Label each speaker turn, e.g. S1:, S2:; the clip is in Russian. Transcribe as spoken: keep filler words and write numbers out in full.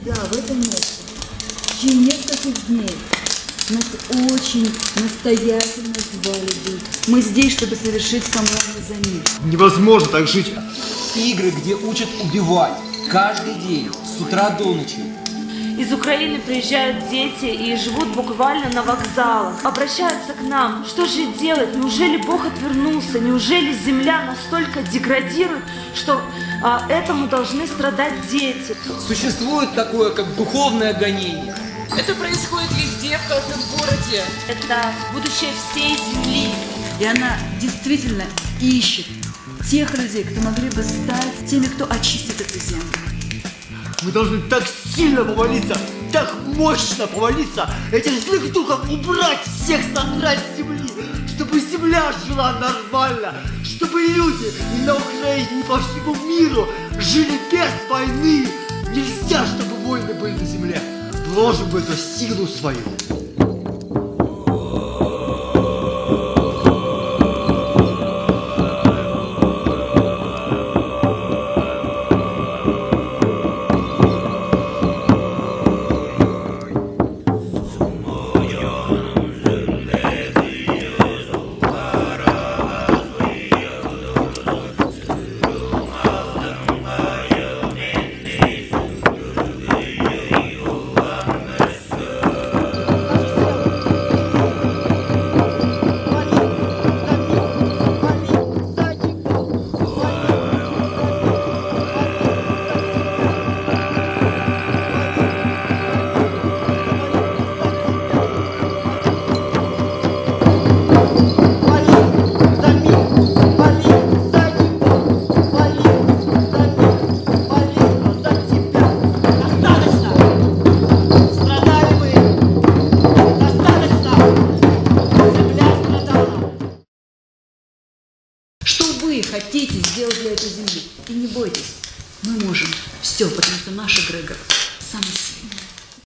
S1: сюда, в это место, в течение нескольких дней нас очень настоятельно звали быть. Мы здесь, чтобы совершить самоубийство за мир.
S2: Невозможно так жить.
S3: Игры, где учат убивать каждый день, с утра до ночи.
S4: Из Украины приезжают дети и живут буквально на вокзалах. Обращаются к нам. Что же делать? Неужели Бог отвернулся? Неужели земля настолько деградирует, что а, этому должны страдать дети?
S3: Существует такое, как духовное гонение.
S5: Это происходит везде, в каждом городе.
S4: Это будущее всей земли.
S1: И она действительно ищет тех людей, кто могли бы стать теми, кто очистит эту землю.
S2: Мы должны так сильно помолиться, так мощно помолиться, этих злых духов убрать всех содрать с земли, чтобы земля жила нормально, чтобы люди и на Украине, и по всему миру жили без войны. Нельзя, чтобы войны были на земле. Вложим в эту силу свою.
S1: Что вы хотите сделать для этой земли? И не бойтесь, мы можем все, потому что наш эгрегор самый сильный.